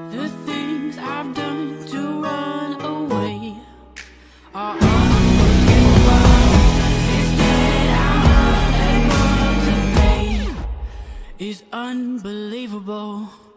The things I've done to run away are unforgivable. This debt I'm unable to pay is unbelievable.